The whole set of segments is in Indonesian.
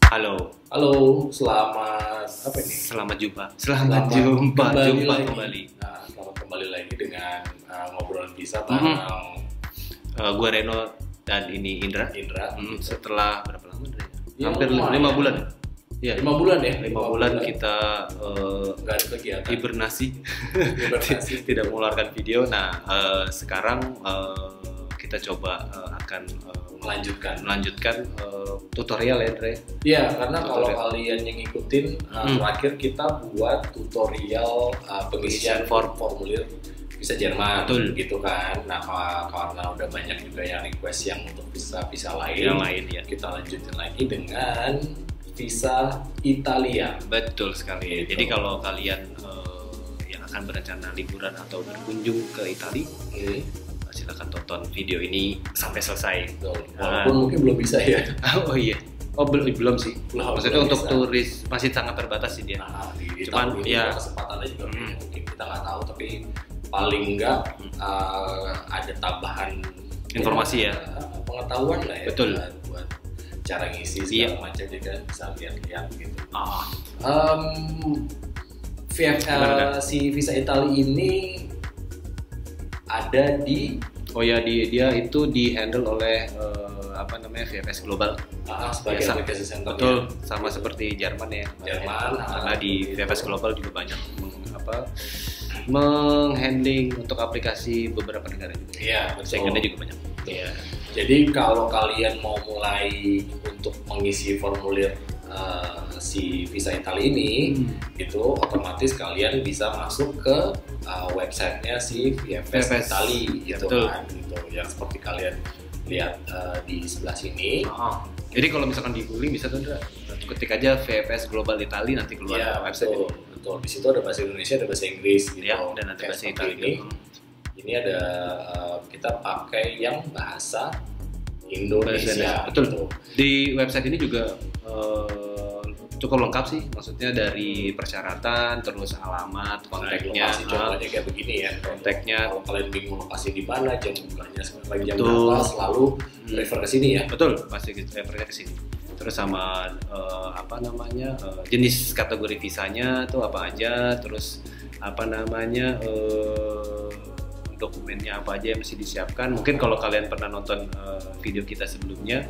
Halo, Halo, selamat apa ini? selamat jumpa. Selamat jumpa kembali. Nah, selamat kembali lagi dengan ngobrolan visa Mhm. bareng Gue Reno dan ini Indra. Indra. Setelah berapa lama Indra? Ya, Hampir lumayan. 5 bulan. Ya, 5 bulan ya? 5 bulan kita nggak ada kegiatan. hibernasi, Hibernasi. tidak mengeluarkan video. Nah, sekarang kita coba akan melanjutkan tutorial ya, Indra. Iya, karena kalau Tutorial. kalian yang ngikutin terakhir kita buat tutorial pengisian formulir visa Jerman, Betul. gitu kan. Nah, karena udah banyak juga yang request yang untuk visa lain, Yang lain ya. kita lanjutin lagi dengan visa Italia. Betul sekali. Gitu. Jadi kalau kalian yang akan berencana liburan atau berkunjung ke Italia, silakan tonton video ini sampai selesai. Betul. Walaupun mungkin belum bisa ya. Oh iya. Oh belum sih. Belum Maksudnya untuk bisa. turis masih sangat terbatas sih dia. Nah, di Cuman, tahun ini ya. kesempatannya juga mungkin kita nggak tahu, tapi paling nggak ada tambahan Informasi ya. pengetahuan lah ya. Betul. Buat cara ngisi Iya. segala macam juga bisa lihat-lihat gitu. Ah, Gimana? Si visa Italia ini ada di oh ya dia itu di handle oleh VFS Global. sebagai Ya, aplikasi center. Betul, sama seperti Jerman ya. Jerman, Karena di VFS Global juga banyak menghandling untuk aplikasi beberapa negara juga. Iya, betul. Schengen-nya juga banyak. Iya. Jadi kalau kalian mau mulai untuk mengisi formulir si visa Italia ini, itu otomatis kalian bisa masuk ke websitenya si VFS VFS. Italia, gitu Betul. kan, gitu. Yang seperti kalian lihat di sebelah sini. Jadi kalau misalkan di Google bisa tuh Indra, ketik aja VFS Global Italia nanti keluar Iya, website betul, ini. betul. Di situ ada bahasa Indonesia, ada bahasa Inggris, gitu. Ya, dan nanti Kayak bahasa seperti Italia. Ini ada kita pakai yang bahasa Indonesia. Betul. Gitu. Di website ini juga cukup lengkap sih, maksudnya dari persyaratan, terus alamat, kontaknya, Lokasi contohnya kayak begini ya. kontaknya. Kalau kalian bingung lokasi di mana, jam bukanya sekarang jam Betul. berapa, selalu refer ke sini ya. Betul, pasti refernya ke sini. Terus sama jenis kategori visanya tuh apa aja, terus dokumennya apa aja yang mesti disiapkan. Mungkin kalau kalian pernah nonton video kita sebelumnya,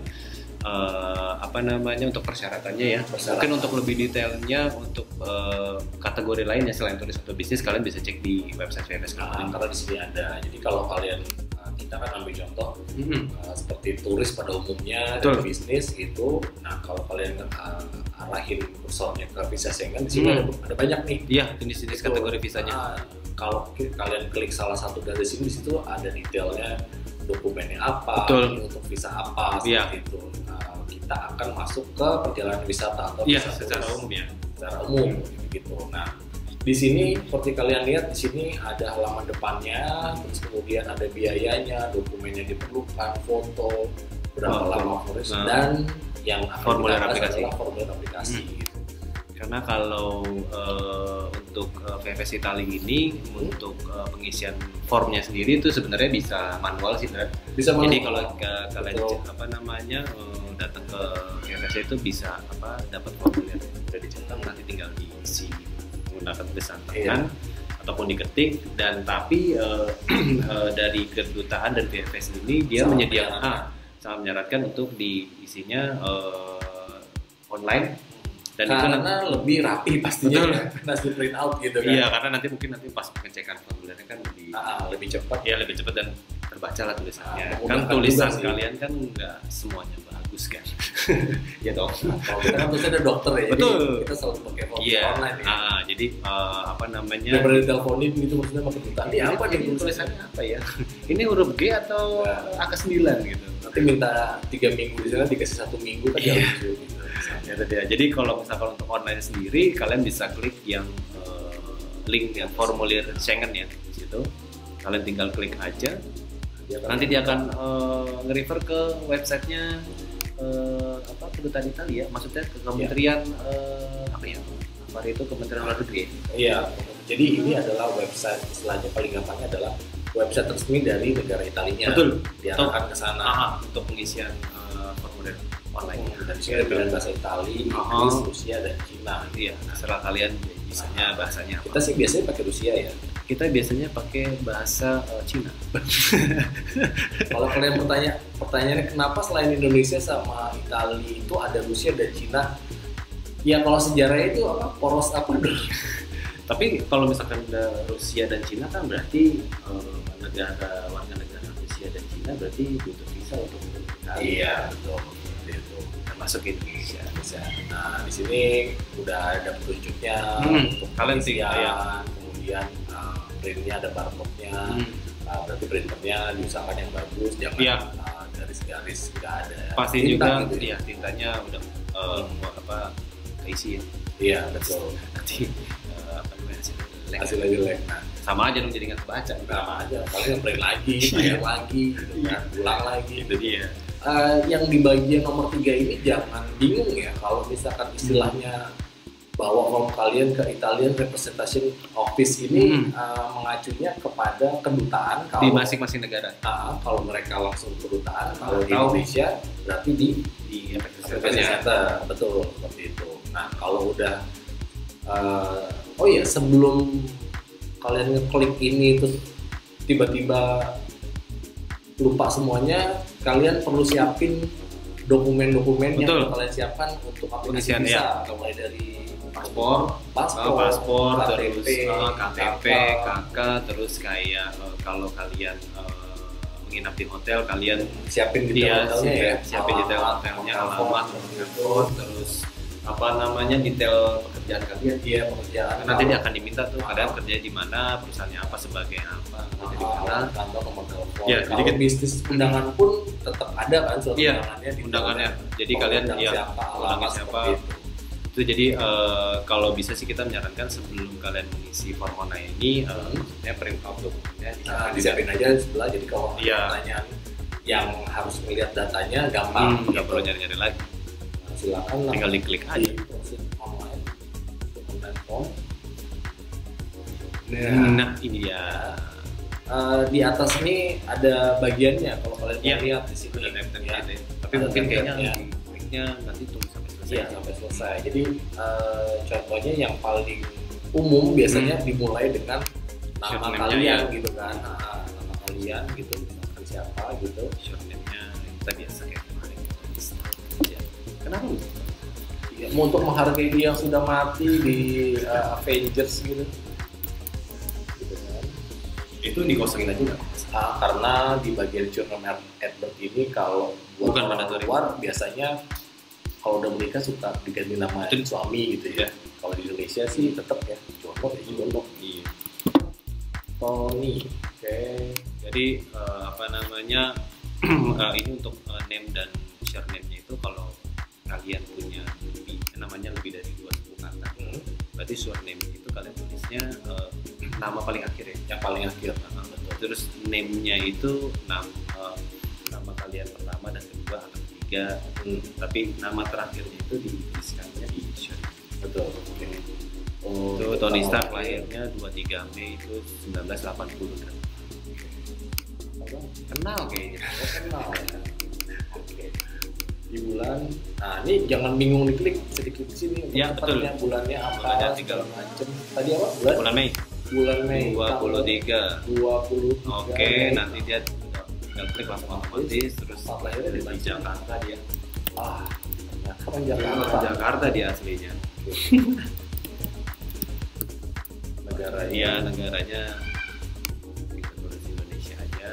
untuk persyaratannya ya. Persyaratan. Mungkin untuk lebih detailnya untuk kategori lainnya selain turis atau bisnis, kalian bisa cek di website VFS. Karena di sini ada. Jadi kalau kalian kita kan ambil contoh seperti turis pada umumnya Betul. dan bisnis itu. Nah, kalau kalian arahin kursornya ke visa Schengen, di sini ada banyak nih. Iya, jenis-jenis kategori visanya. Kalau kalian klik salah satu dari sini, di situ ada detailnya dokumennya apa, Betul. ini untuk visa apa, Iya. seperti itu. Kita akan masuk ke perjalanan wisata atau Iya, visa secara turis. umum ya. Secara umum gitu. Nah, di sini seperti kalian lihat di sini ada halaman depannya, terus kemudian ada biayanya, dokumen yang diperlukan, foto, berapa Oh, lama turis, nah. dan yang akan Formulir kita bahas aplikasi. adalah formulir aplikasi. Gitu. Karena kalau untuk VFS Italia ini untuk pengisian formnya sendiri itu sebenarnya bisa manual sih, Dad. Bisa Jadi manual. kalau kalian Betul. datang ke VFS itu bisa dapat formulir yang sudah dicetak, nanti tinggal diisi menggunakan tulisan tangan ataupun diketik. Dan tapi dari kedutaan dan VFS ini dia sangat menyarankan untuk diisinya online. Dan karena lebih rapi pastinya, Betul. ya. Karena print out gitu kan. Iya, karena nanti pas pengecekan formulirnya kan lebih cepat. ya lebih cepat dan terbaca lah tulisannya. Kan memudahkan tulisan juga sih. kalian kan nggak semuanya bagus kan. Ya dong. Kalau kita kan tulisnya ada dokter ya, Betul. jadi kita selalu pakai formulir Iya. online ya. Jadi Daripada diteleponin gitu maksudnya pakai tulisan. Ini apa nih tulisannya apa ya? Ini huruf G atau angka 9 gitu. Nanti minta 3 minggu di sana dikasih 1 minggu kan Iya. lucu gitu. Ya, tadi ya. Jadi kalau misalkan untuk online sendiri, kalian bisa klik yang link yang formulir Schengen ya di situ. Kalian tinggal klik aja. Nanti dia akan nge-refer ke websitenya kedutaan Italia, maksudnya ke Kementerian Kementerian Luar Negeri. Iya. Jadi ini adalah website, istilahnya paling gampangnya adalah website resmi dari negara Italinya. Betul. Diarahkan ke sana. Untuk pengisian formulir online. Dan sini ada bahasa Itali, Inggris, Rusia, dan Cina. Iya, terserah kalian bisanya bahasanya apa. Kita sih biasanya pakai Rusia ya. Kita biasanya pakai bahasa Cina. Kalau kalian pertanyaannya kenapa selain Indonesia sama Italia itu ada Rusia dan Cina? Ya kalau sejarahnya itu apa, poros apa dong? Tapi kalau misalkan ada Rusia dan Cina kan berarti warga negara Rusia dan Cina berarti butuh visa untuk Italia. Iya, betul. Itu termasuk Indonesia. Nah di sini udah ada petunjuknya untuk kalian sih kemudian printnya ada barcode-nya. Berarti printernya diusahakan yang bagus, jangan garis-garis nggak ada. Pasti tinta juga gitu. Iya, tintanya udah keisi ya. Iya betul. Nanti hasilnya jelek. Nah, sama aja dong, jadi nggak kebaca. Sama aja, paling print lagi, bayar lagi, gitu kan, ulang lagi. Itu dia. Yang di bagian nomor 3 ini jangan bingung ya kalau misalkan istilahnya bawa form kalian ke Italian Representation Office ini mengacunya kepada kedutaan di masing-masing negara. Kalau mereka langsung kedutaan, kalau di Indonesia berarti di Representation Center, betul seperti itu. Nah kalau udah sebelum kalian ngeklik ini terus tiba-tiba lupa semuanya, kalian perlu siapin dokumen-dokumen yang kalian siapkan untuk aplikasi visa, mulai dari paspor, terus KTP, KK, terus kayak kalau kalian menginap di hotel, kalian siapin detail hotelnya ya, siapin detail hotelnya, alamat, terus detail pekerjaan kalian. Iya, pekerjaan. Nanti dia akan diminta tuh kalian kerja di mana, perusahaannya apa, sebagai apa, kerja di mana. Kantor, nomor telepon. Ya, kalau bisnis undangan pun tetap ada kan undangannya. Jadi kalian alamat siapa. Itu jadi kalau bisa sih kita menyarankan sebelum kalian mengisi form online ini, maksudnya print out dokumennya disiapin aja sebelah. Jadi kalau pertanyaan yang harus melihat datanya gampang, nggak perlu nyari-nyari lagi. Silakan tinggal diklik aja online form. Nah ini dia. Di atas ini ada bagiannya kalau kalian mau lihat di sini. Tapi mungkin kayaknya linknya nanti tunggu sampai selesai. Iya, sampai selesai. Jadi contohnya yang paling umum biasanya dimulai dengan nama kalian gitu kan. Nama kalian gitu, misalkan siapa gitu. Short name-nya kita biasa kayak kemarin. Kenapa? Ya, untuk menghargai dia yang sudah mati di Avengers gitu. Itu dikosongin aja nggak? Karena di bagian journal at birth ini kalau bukan mandatory, luar biasanya kalau udah menikah suka diganti nama suami gitu ya. Kalau di Indonesia sih tetap ya Jono. Iya. Tony. Oke. Jadi ini untuk name dan surname-nya itu kalau kalian punya lebih dari 2 suku kata, berarti surname itu kalian tulisnya nama paling akhir ya, yang paling akhir. Betul. Terus name-nya itu nama kalian pertama dan kedua anak ketiga, tapi nama terakhirnya itu dituliskannya di surname. Betul. Itu Tony Stark lahirnya 23 Mei itu 1980 kan. Kenal kayaknya. Kenal ya. Oke. Di bulan, nah ini jangan bingung diklik, sedikit di sini. Ya betul. Bulannya apa? Segala macam. Tadi apa? Bulan Mei. Bulan Mei. 23. 23. Oke, nanti dia tinggal klik langsung otomatis, terus lahirnya di Jakarta dia. Orang Jakarta. Jakarta dia aslinya. Negaranya kita tulis Indonesia aja.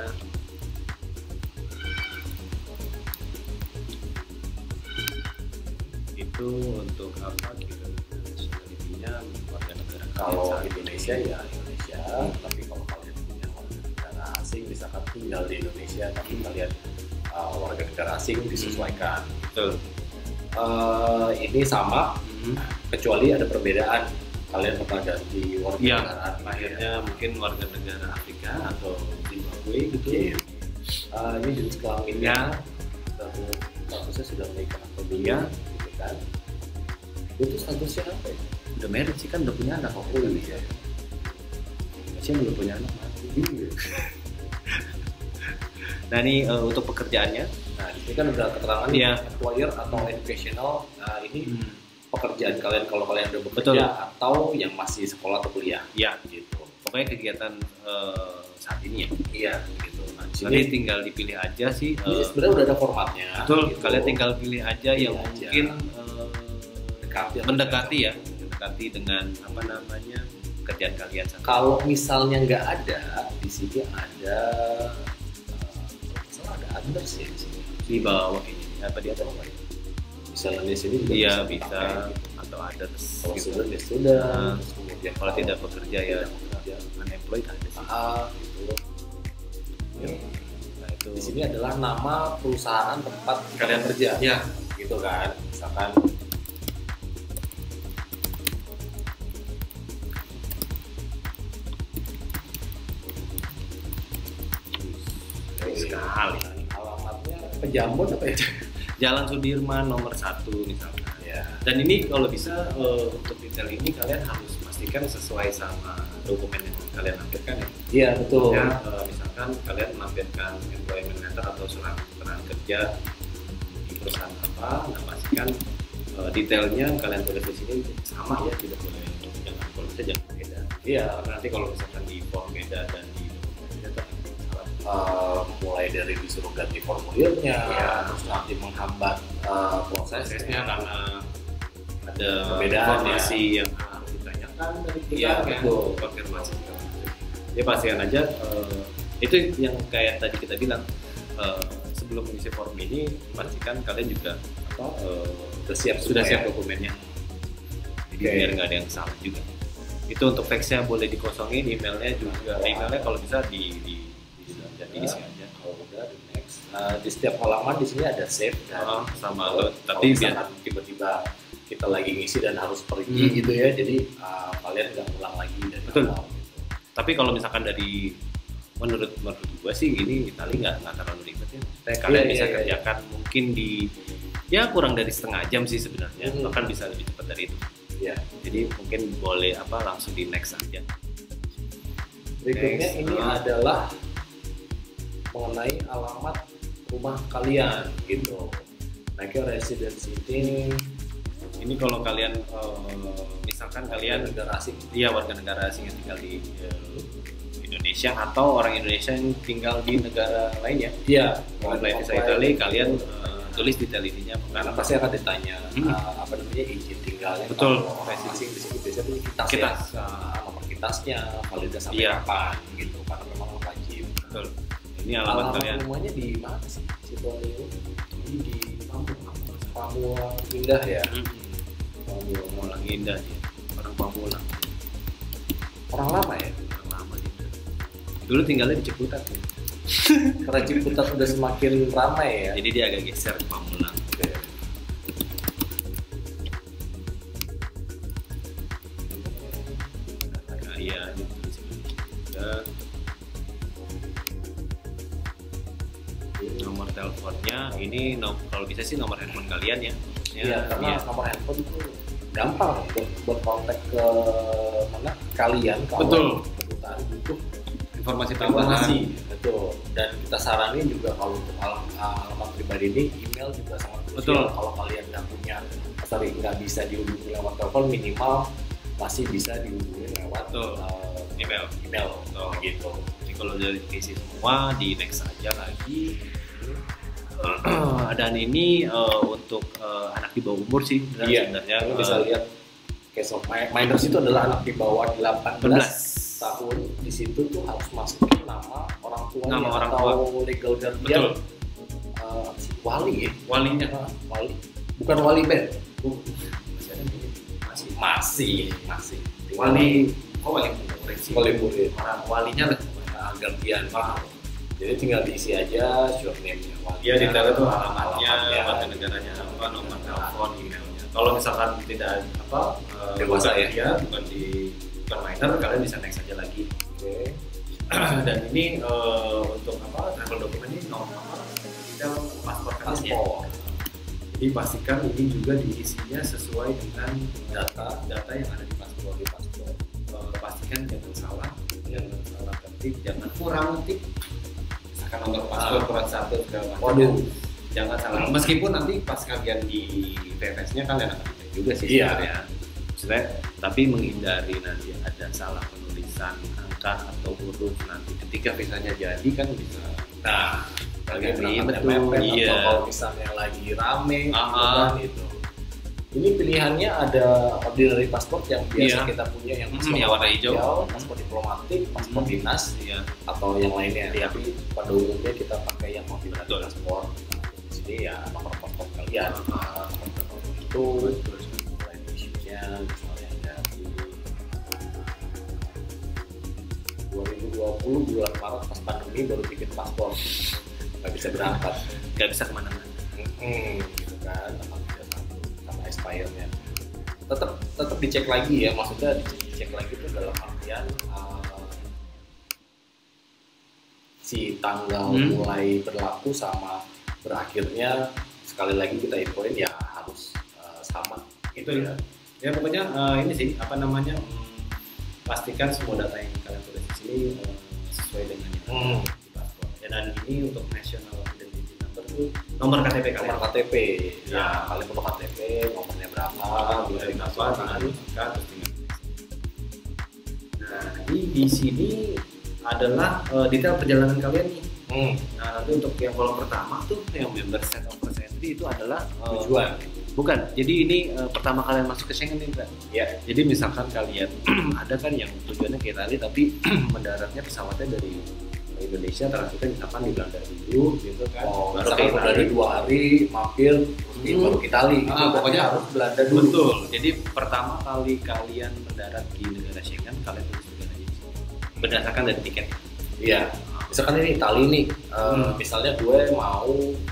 Itu untuk apa gitu? Nationality-nya warga negara. Kalau Indonesia ya Indonesia, tapi kalau kalian punya warga negara asing, misalkan tinggal di Indonesia tapi kalian warga negara asing disesuaikan. Betul. Ini sama, kecuali ada perbedaan. Kalian bakal ganti warga negara. Akhirnya mungkin warga negara Afrika atau Zimbabwe gitu. Ini jenis kelaminnya, statusnya sudah menikah atau belum? Gitu kan? Itu statusnya apa ya? Udah married sih kan, udah punya anak. Iya. Masih belum punya anak. Nah ini untuk pekerjaannya. Nah di sini kan udah keterangan Iya. employer atau educational. Ini pekerjaan kalian kalau kalian udah bekerja Betul. atau yang masih sekolah atau kuliah. Ya, Gitu. pokoknya kegiatan saat ini ya. Iya gitu. Nah, di sini Nanti tinggal dipilih aja sih. ini sebenarnya udah ada formatnya. Betul. Gitu. Kalian tinggal pilih aja yang aja. mungkin Mendekati dengan apa namanya kerjaan kalian. Kalau misalnya nggak ada, di sini ada salah ada others ya di sini. Di bawah ini apa di atas? Misalnya di sini juga Iya bisa bisa pakai. atau ada Kalau gitu. student ya student, Nah, terus kemudian Kalau tidak bekerja ya bekerja unemployed ada sih. gitu. Nah itu Di sini adalah nama perusahaan tempat kalian kerja, ya. gitu kan. Misalkan Sekali. alamatnya Pejambon apa ya? Jalan Sudirman nomor 1 misalkan. Ya. Dan ini kalau bisa untuk detail ini kalian harus pastikan sesuai sama dokumen yang kalian lampirkan ya. Iya betul. Ya, misalkan kalian melampirkan employment letter atau surat keterangan kerja di perusahaan apa, nah pastikan detailnya kalian tulis di sini sama ya, tidak boleh jangan kalau bisa jangan beda. Iya. Karena nanti kalau misalkan di form beda dan di dokumen beda itu akan salah. Mulai dari disuruh ganti formulirnya, Iya. terus nanti menghambat Prosesnya karena ada Perbedaan, informasi yang harus ditanyakan dari kita Iya, kan, betul. konfirmasi segala macam. Ya pastikan aja itu yang kayak tadi kita bilang sebelum mengisi form ini pastikan kalian juga sudah siap dokumennya. Jadi Oke. biar nggak ada yang salah juga. Itu untuk faxnya boleh dikosongin, emailnya juga emailnya kalau bisa diisi aja. Kalau udah the next. Di setiap halaman di sini ada save dan Sama kalau tapi biar misalkan tiba-tiba kita lagi ngisi dan harus pergi gitu ya, jadi kalian nggak ulang lagi dari Betul. awal. Tapi kalau misalkan dari menurut gue sih ini Itali nggak terlalu ribet ya. Kalian Iya, bisa iya, kerjakan mungkin di ya kurang dari setengah jam sih sebenarnya, Hmm. bahkan bisa lebih cepat dari itu. Ya. Jadi mungkin boleh langsung di next aja. Berikutnya Next. ini adalah mengenai alamat rumah kalian gitu. Nah, ke residence ini Ini kalau kalian misalkan kalian negara asing. dia warga negara asing yang tinggal di Indonesia atau orang Indonesia yang tinggal di negara lain ya, Iya, apply visa Italia, kalian tulis detail ininya karena pasti akan ditanya Hmm. apa namanya izin tinggalnya. Betul. Kalau orang asing di sini biasanya punya kitas, Kitas. ya. Nomor kitasnya, validitas sampai Iya. kapan gitu, karena memang wajib. Betul. Ini alamat kalian. Rumahnya di mana sih? Situasi ini di Pamulang Indah ya. Pamulang Indah ya, orang Pamulang, Orang lama ya. orang lama gitu. Dulu tinggalnya di Ciputat ya. Karena Ciputat udah semakin ramai ya. Jadi dia agak geser ke Pamulang. Nah, iya, gitu. Dan nomor teleponnya ini kalau bisa sih nomor handphone kalian ya. Iya, karena nomor handphone itu gampang buat kontak ke mana kalian kalau Betul. kebutuhan butuh Informasi tambahan. informasi. Betul. Dan kita saranin juga kalau untuk alamat pribadi ini email juga sangat Betul. krusial. Kalau kalian nggak bisa dihubungi lewat telepon, minimal masih bisa dihubungi lewat Betul. Email. email Oh. gitu. Jadi kalau dari isi semua di next aja lagi. Dan ini untuk anak di bawah umur sih sebenarnya. Kalian bisa lihat case of minors itu adalah anak di bawah 18 tahun. Di situ tuh harus masukin nama orang tuanya Nama orang atau legal guardian. Betul. Wali ya? Walinya Wali. Bukan wali band. masih Masih. wali wali murid sih. Wali murid. Orang walinya lah. Guardian. Jadi tinggal diisi aja surname-nya wali. Dia detail itu alamatnya, warga negaranya apa, nomor telepon, emailnya. Kalau misalkan tidak Dewasa bukan ya? bukan minor, kalian bisa next aja lagi. Oke. Dan ini untuk travel dokumen ini nomor detail paspor kalian ya. Paspor. Jadi pastikan ini juga diisinya sesuai dengan data yang ada di paspor. Pastikan jangan salah ketik, jangan kurang ketik. misalkan nomor paspor kurang satu segala macam. Waduh, Jangan salah. Meskipun nanti pas kalian di VPS-nya kalian akan dicek juga sih Iya. sebenarnya. Maksudnya, tapi menghindari nanti ada salah penulisan angka atau huruf nanti ketika visanya jadi kan bisa. nah Agak berangkatnya ribet tuh, mepet, iya. atau kalau misalnya lagi rame gitu Ah. kan itu. Ini pilihannya ada ordinary passport yang biasa Iya. kita punya yang Yang warna hijau. paspor diplomatik, paspor dinas, Iya. atau yang lainnya. Iya. Tapi pada umumnya kita pakai yang ordinary Betul. passport. Di sini ya nomor paspor kalian. Ah. Nomor itu terus mulai isunya misalnya dari 2020 bulan Maret pas pandemi baru bikin paspor, nggak bisa berangkat. Nggak bisa kemana-mana. Gitu kan, sama expire-nya. Tetap dicek lagi ya, maksudnya dicek lagi itu dalam artian si tanggal mulai berlaku sama berakhirnya sekali lagi kita infoin ya harus sama gitu ya. Ya pokoknya ini sih apa namanya pastikan semua data yang kalian tulis di sini sesuai dengan yang di paspor. Dan ini untuk national identity number itu nomor KTP kalian. Nomor KTP ya, Ya. kalian perlu KTP, nomornya berapa, Boleh boleh apa dengan angka terus tinggal. Nah, di sini adalah detail perjalanan kalian nih. Nah, nanti untuk yang kolom pertama tuh yang member set of first entry itu adalah tujuan. bukan. Jadi ini pertama kalian masuk ke Schengen nih, Mbak. Ya. Jadi misalkan kalian ada kan yang tujuannya ke Italia tapi mendaratnya pesawatnya dari Indonesia transitnya misalkan di Belanda dulu gitu kan. Baru ke Belanda 2 hari, mampir, baru ke Itali. Gitu. Pokoknya harus Belanda dulu. Betul. Jadi pertama kali kalian mendarat di negara Schengen kalian tulis negara ini berdasarkan dari tiket. Iya. Misalkan ini Itali nih, misalnya gue mau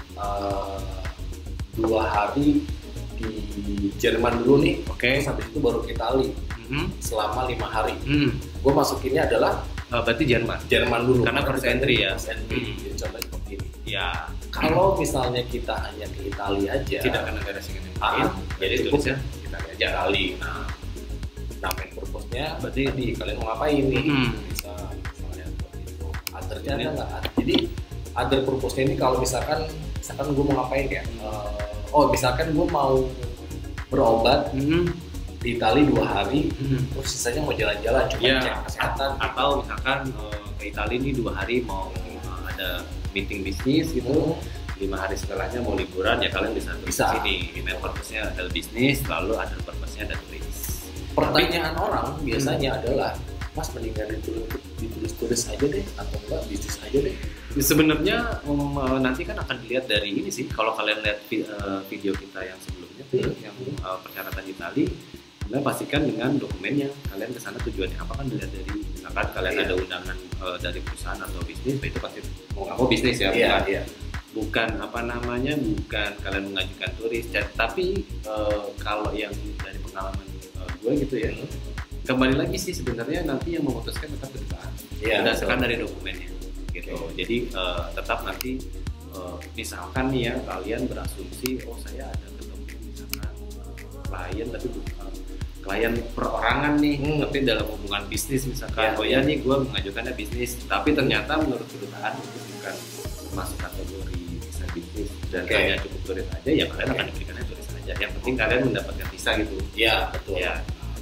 2 hari di Jerman dulu nih, Oke. terus habis itu baru ke Itali selama 5 hari. Gue masukinnya adalah Berarti Jerman. Jerman dulu. Karena first entry ya. First entry. Jadi contohnya seperti ini. Ya. Kalau misalnya kita hanya ke Itali aja, Tidak ke negara Schengen yang lain. Jadi cukup tulisnya Itali aja kali. Nah, main purpose-nya Berarti tadi kalian mau ngapain nih? Hmm. Bisa misalnya seperti itu. Other-nya ada nggak? Jadi other purpose-nya ini kalau misalkan gue mau ngapain ya? Misalkan gue mau berobat di Itali 2 hari, terus sisanya mau jalan-jalan cuma Iya. cek kesehatan. Atau misalkan ke Italia ini 2 hari mau ada meeting bisnis gitu. 5 hari setelahnya mau liburan ya kalian bisa tulis Bisa. di sini. Main purpose-nya adalah bisnis, lalu ada purpose-nya ada tulis. Pertanyaan orang biasanya adalah, Mas mendingan ditulis aja deh atau enggak bisnis aja deh? Sebenarnya nanti kan akan dilihat dari ini sih. Kalau kalian lihat video kita yang sebelumnya tuh yang persyaratan Itali, kalian pastikan dengan dokumennya kalian kesana tujuannya apa kan dilihat dari misalkan kalian ada undangan dari perusahaan atau bisnis, itu pasti mau nggak mau bisnis ya. Bukan apa namanya, bukan kalian mengajukan turis. Tapi kalau yang dari pengalaman gue gitu ya, kembali lagi sih sebenarnya nanti yang memutuskan tetap perusahaan berdasarkan dari dokumennya gitu. Jadi tetap nanti misalkan nih ya kalian berasumsi saya ada ketemu misalkan klien tapi bukan klien perorangan nih, tapi dalam hubungan bisnis misalkan nih gue mengajukannya bisnis, tapi ternyata menurut perusahaan itu bukan masuk kategori visa bisnis dan hanya cukup turis aja, ya kalian akan diberikannya turis aja. Yang penting kalian mendapatkan visa gitu. Iya, betul. Ya.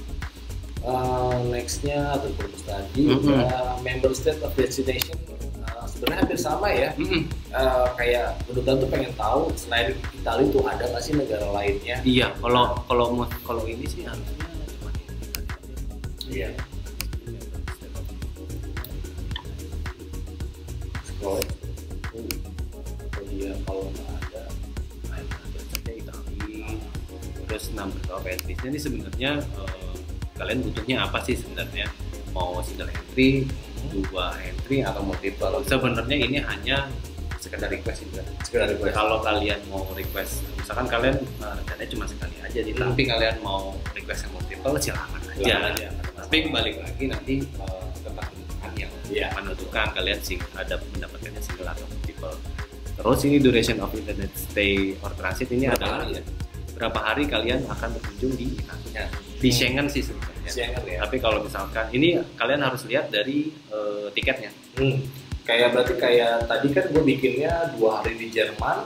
Nextnya atau purpose tadi member state of destination sebenarnya hampir sama ya. Kayak kedutaan tuh pengen tahu selain Italia tuh ada nggak sih negara lainnya? Iya, kalau ini sih harusnya cuma di Italia. Iya. Scroll. Iya, kalau nggak ada, saja Italia. Terus 6 berapa entry-nya ini sebenarnya kalian butuhnya apa sih sebenarnya? Mau single entry, 2 entry atau multiple? Sebenarnya ini hanya sekedar request juga. Kalau kalian mau request, misalkan kalian rencananya cuma sekali aja, tapi kalian mau request yang multiple silahkan aja. Tapi balik lagi nanti tempat penentukan yang menentukan kalian ada mendapatkannya single atau multiple. Terus ini duration of internet stay or transit ini adalah berapa hari kalian akan berkunjung di Italia. Di Schengen sih sebenarnya. Schengen ya. Tapi kalau misalkan ini kalian harus lihat dari tiketnya. Kayak berarti kayak tadi kan gue bikinnya 2 hari di Jerman,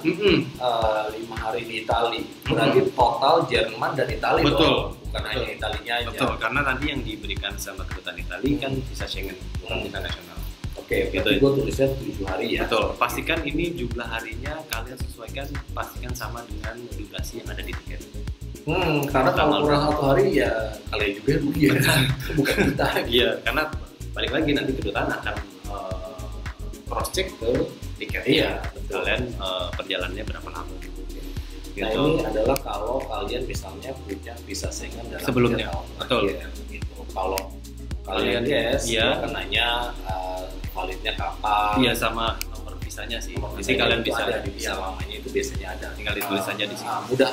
5 hari di Itali. Berarti total Jerman dan Itali Betul. Bukan hanya Italinya aja. Betul, karena nanti yang diberikan sama kedutaan Itali kan visa Schengen, bukan visa nasional. Oke, Gitu. berarti gue tulisnya 7 hari ya. Betul, pastikan ini jumlah harinya kalian sesuaikan, pastikan sama dengan durasi yang ada di tiket. Karena kalau kurang 1 hari ya kalian juga rugi ya. Bukan kita. Iya, karena balik lagi nanti kedutaan akan cross check ke tiket. Iya, betul. Kalian perjalanannya berapa lama? Gitu. Nah ini adalah kalau kalian misalnya punya visa Schengen dalam Sebelumnya, 3 tahun betul. terakhir, gitu. Kalau kalian iya. kenanya validnya kapan? Iya, sama nomor visanya sih. Nomor Jadi visanya kalian itu bisa ada di visa lamanya itu biasanya ada. tinggal ditulis saja di sini. Mudah.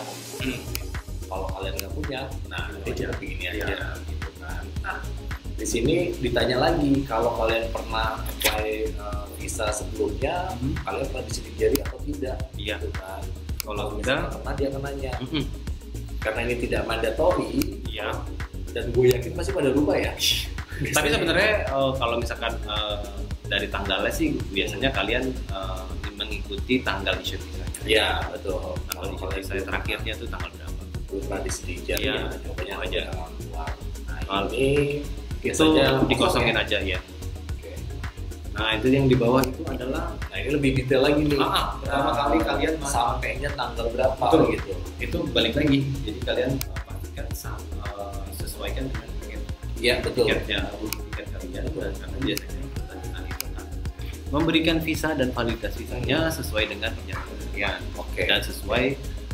Kalau kalian nggak punya, nah nanti Iya. coba begini aja, Iya. gitu kan. Nah di sini ditanya lagi kalau kalian pernah apply visa sebelumnya, kalian pernah disidik jari atau tidak? Iya. Gitu kan. Kalau misalnya udah, pernah dia akan nanya. Karena ini tidak mandatory, iya. dan gue yakin masih pada lupa ya. Tapi sebenarnya kalau misalkan dari tanggalnya sih biasanya kalian mengikuti tanggal issue visanya. Iya betul. Tanggal issue visa terakhirnya tuh tanggal berapa? Belum pernah disidik jari, Iya, jawabannya aja. jangan keluar. Nah Kalau ini Itu dikosongin aja ya. Oke. Nah itu yang di bawah itu adalah Nah ini lebih detail lagi nih. pertama kali kalian sampainya tanggal berapa Betul. gitu. itu balik lagi. Jadi kalian pastikan sesuaikan dengan Iya betul. tiketnya, tiket kalian karena biasanya pertandingan itu akan memberikan visa dan validitas visanya sesuai dengan perjalanan kalian. Oke. Dan sesuai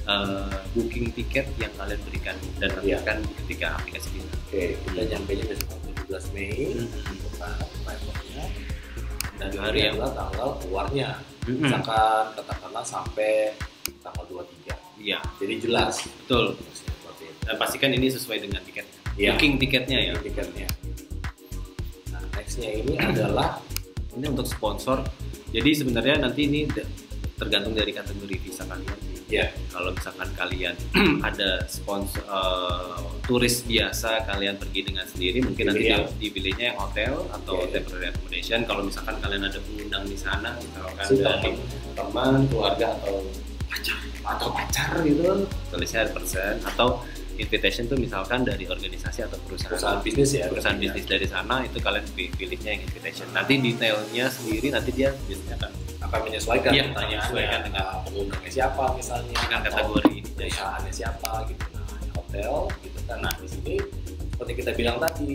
booking tiket yang kalian berikan dan lakukan ketika aplikasi visa. Oke, kita nyampainya besok 17 Mei, gitu kan, travelnya. Dan 7 hari hari ya. adalah tanggal keluarnya. Misalkan katakanlah sampai tanggal 23. Iya, Jadi jelas. betul. Seperti itu. Dan pastikan ini sesuai dengan tiket. Iya. Booking tiketnya ya. Tiketnya. Nah, nextnya ini adalah Ini untuk sponsor. Jadi sebenarnya nanti ini tergantung dari kategori visa kalian sih. ya, Kalau misalkan kalian ada sponsor turis biasa, kalian pergi dengan sendiri, mungkin nanti Pilih dipilihnya yang hotel atau Oke. temporary accommodation. Kalau misalkan kalian ada pengundang di sana, misalkan Si dari teman, keluarga atau pacar gitu, tulisnya persen atau invitation tuh misalkan dari organisasi atau perusahaan bisnis ya. perusahaan bisnis dari sana, itu kalian pilihnya yang invitation. Nanti detailnya sendiri nanti dia biasanya akan menyesuaikan Iya, pertanyaannya, menyesuaikan dengan pengundangnya siapa misalnya, dengan atau kategori ini ya. perusahaannya siapa gitu. Nah, hotel gitu kan. Nah, di sini seperti kita bilang tadi,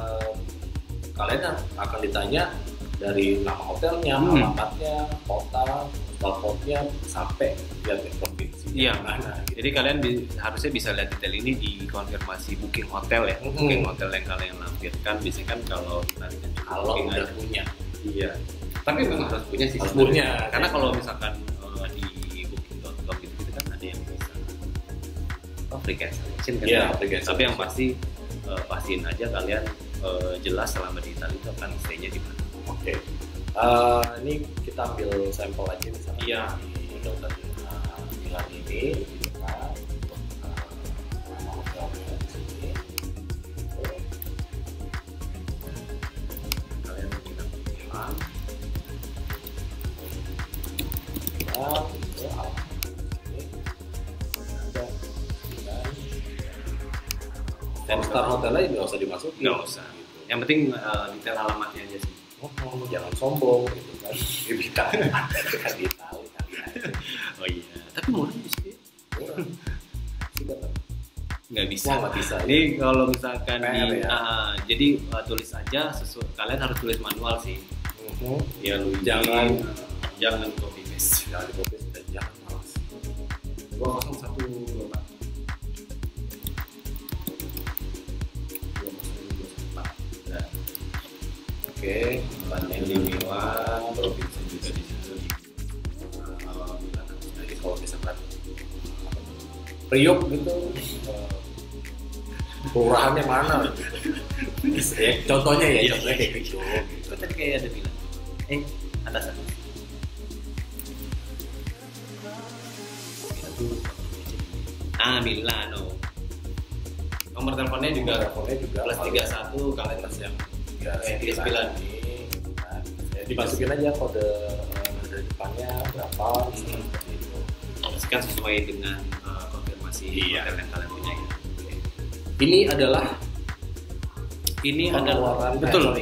kalian akan ditanya dari nama hotelnya, alamatnya, kota, postal code-nya sampai lihat provinsi. Iya. Mana gitu. Jadi kalian harusnya bisa lihat detail ini di konfirmasi booking hotel ya. Booking hotel yang kalian lampirkan biasanya kan kalau tadi kan cukup Kalau booking udah aja. punya. Iya. Tapi memang harus punya sih. Harus sebenarnya. punya. Karena kalau misalkan di booking.com itu kan ada yang bisa free cancellation kan. Iya, free cancellation. Tapi yang pasti pastiin aja kalian jelas selama di Italia itu akan stay-nya di mana. Oke. Ini kita ambil sampel aja misalnya Iya. di dokter Milan ini gitu kan, untuk nama hotelnya di sini. Kalian tinggal bilang Nah, itu alamat ini ada dan star hotelnya nggak usah dimasukin. nggak usah. Yang penting detail alamatnya aja sih. Jangan sombong gitu kan. Kita kan tahu tapi aja. Oh iya. Tapi murah sih. Sudah kan. Nggak bisa. Wah, nggak bisa. Ini kalau misalkan PR di, ya. jadi tulis aja kalian harus tulis manual sih. Ya lu jangan copy paste. Jangan di copy dan jangan malas. 20124. 20124. Nah, Oke, tempatnya di Milan, provinsi juga di situ. jadi kalau misalkan Priok gitu, kelurahannya mana? Gitu. Ya, contohnya ya, Iya. contohnya kayak gitu. Kok tadi kayak ada bilang? Ada satu. Milano. Nomor teleponnya juga Teleponnya juga plus 31 kalian plus yang 39. dimasukin aja kode dari depannya berapa seperti itu. Kan sesuai dengan konfirmasi hotel yang kalian punya ya. Ini adalah adalah betul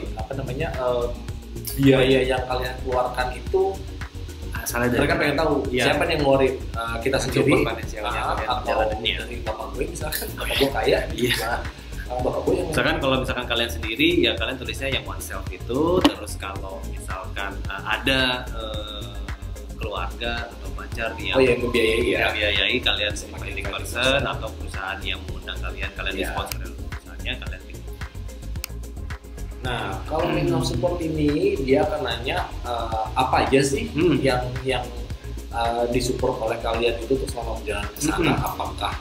biaya yang kalian keluarkan itu mereka pengen tahu siapa yang ngeluarin, kita sendiri atau dari bapak gue misalkan, bapak gue kaya bapak gue yang misalkan kalau misalkan kalian sendiri ya kalian tulisnya yang oneself itu, terus kalau misalkan ada keluarga atau pacar yang membiayai kalian sebagai person atau perusahaan yang mengundang kalian disponsor oleh perusahaannya, kalian pilih. Nah, kalau minimum support ini dia akan nanya apa aja sih yang disupport oleh kalian itu terus selama perjalanan ke sana, apakah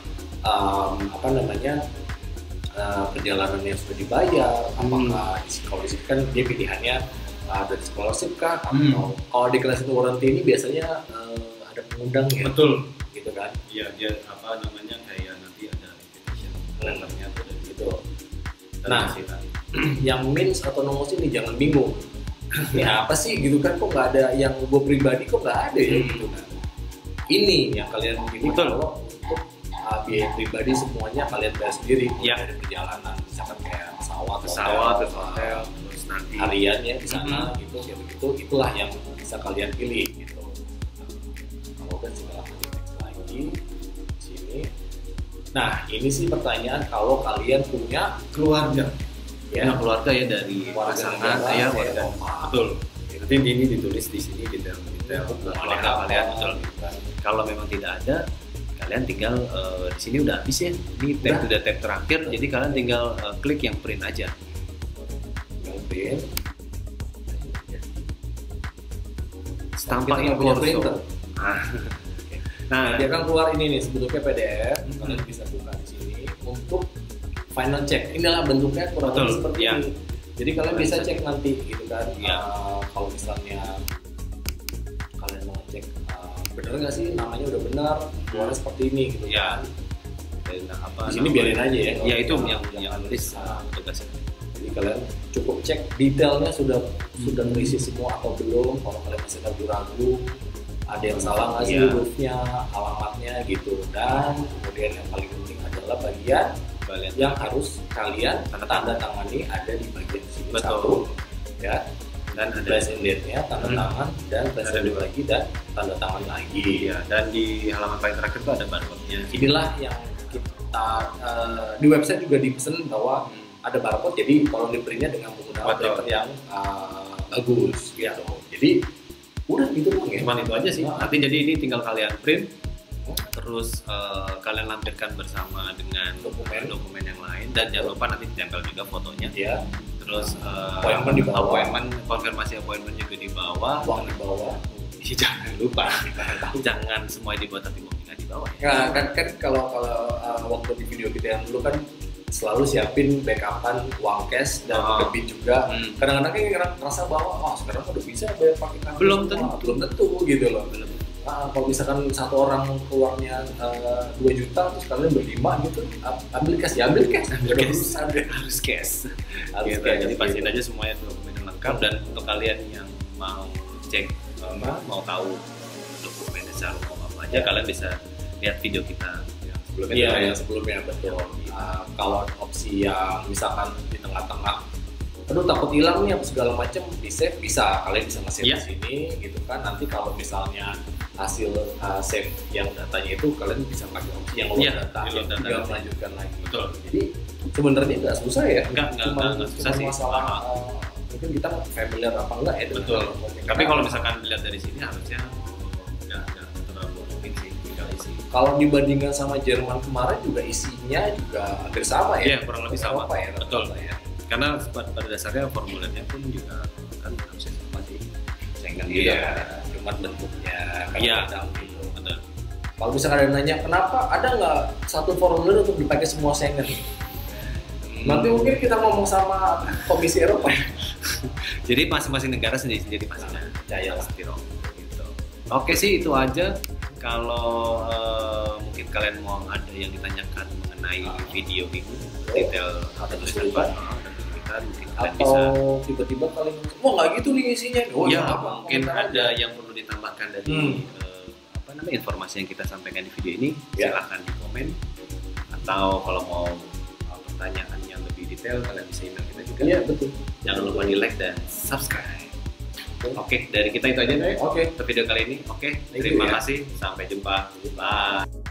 perjalanannya sudah dibayar, apakah kalau di sini kan dia pilihannya dari scholarship kah, atau kalau di kelas itu warranty ini biasanya ada pengundang ya, betul gitu kan? Iya, dia kayak nanti ada invitation letternya tuh gitu. Nah, yang means atau nomos ini jangan bingung. Ini apa sih gitu kan, kok nggak ada yang gue pribadi kok nggak ada ya gitu kan? Ini yang kalian pilih kalau untuk biaya pribadi semuanya kalian bayar sendiri dari perjalanan, misalkan kayak pesawat, hotel, terus nanti harian ya di sana gitu, ya begitu, itulah yang bisa kalian pilih gitu. Kalau udah silahkan next lagi sini. Nah ini sih pertanyaan kalau kalian punya keluarga. Keluarga ya dari pasangan ya warga. Betul. Nanti ini ditulis di sini detail keluarga kalian betul. Kalau memang tidak ada, kalian tinggal di sini udah habis ya. Ini tab terakhir, jadi kalian tinggal klik yang print aja. Print. Tampak yang punya printer. Nah, dia kan keluar ini nih sebetulnya PDF. Kalian bisa buka di sini untuk final check. Inilah bentuknya kurang lebih seperti ini. Jadi kalian bisa cek nanti gitu kan. Kalau misalnya kalian mau cek bener nggak sih namanya udah benar, keluarnya seperti ini gitu kan. Di sini biarin aja ya. Ya itu yang tulis tugasnya. Jadi kalian cukup cek detailnya sudah terisi semua atau belum. Kalau kalian masih ragu-ragu, ada yang salah nggak sih hurufnya, alamatnya gitu. Dan kemudian yang paling penting adalah bagian yang harus kalian tanda tangani ada di bagian sini. Betul. Ya. Dan ada present date-nya, tanda tangan, dan present date lagi, dan tanda tangan lagi. Ya, dan di halaman paling terakhir itu ada barcode-nya. Inilah yang kita di website juga dipesan bahwa ada barcode, jadi kalau di printnya dengan menggunakan printer yang bagus gitu. Jadi udah gitu doang ya. Cuman itu aja sih. Nanti jadi ini tinggal kalian print, terus kalian lampirkan bersama dengan dokumen yang lain, dan jangan lupa nanti ditempel juga fotonya. Ya. Terus konfirmasi appointment juga di bawah. Uang di bawah. Jangan lupa, jangan semuanya dibuat tapi uangnya di bawah. Ya. Kan kalau waktu di video kita yang dulu kan selalu siapin backupan uang cash dan debit juga. Kadang-kadang kayak ngerasa bahwa sekarang udah bisa bayar pakai kartu. Belum tentu gitu loh. Kalau misalkan satu orang keluarnya 2 juta terus kalian berlima gitu, ambil cash harus cash. Jadi pastiin aja semuanya dokumen lengkap, dan untuk kalian yang mau cek mau tahu dokumennya secara umum apa aja, kalian bisa lihat video kita yang sebelumnya. Yang sebelumnya betul. Kalau opsi yang misalkan di tengah-tengah takut hilang nih apa segala macam, di save bisa, kalian bisa nge-save di sini gitu kan. Nanti kalau misalnya hasil save yang datanya itu kalian bisa pakai opsi yang load data, tinggal melanjutkan lagi. Betul. Jadi sebenarnya nggak susah ya. Nggak susah sih. Masalah mungkin kita familiar apa enggak ya. Betul. Tapi kalau misalkan dilihat dari sini harusnya nggak terlalu rumit sih, tinggal isi. Kalau dibandingkan sama Jerman kemarin juga isinya juga hampir sama ya. Iya, kurang lebih sama. Betul. Ya. Karena pada dasarnya formulirnya pun juga kan harusnya sama sih. Schengen juga cuma bentuknya kadang gitu. Betul. Kalau misalkan ada yang nanya kenapa ada nggak satu formulir untuk dipakai semua Schengen? Nanti mungkin kita ngomong sama Komisi Eropa. Jadi masing-masing negara sendiri pasti percaya lah gitu. Oke sih itu aja. Kalau mungkin kalian mau ada yang ditanyakan mengenai video ini detail atau tulisan kita penasaran mungkin kalian atau bisa. tiba-tiba kalian wah nggak gitu nih isinya. Oh Ya, apa, mungkin komentar ada aja. yang perlu ditambahkan dari apa namanya informasi yang kita sampaikan di video ini. Silahkan di komen, atau kalau mau pertanyaan yang lebih detail kalian bisa email kita juga. Iya betul. Jangan lupa di like dan subscribe. Oke, dari kita itu aja deh. Oke. Untuk video kali ini. Oke, Thank you, terima ya. kasih. Sampai jumpa. Bye.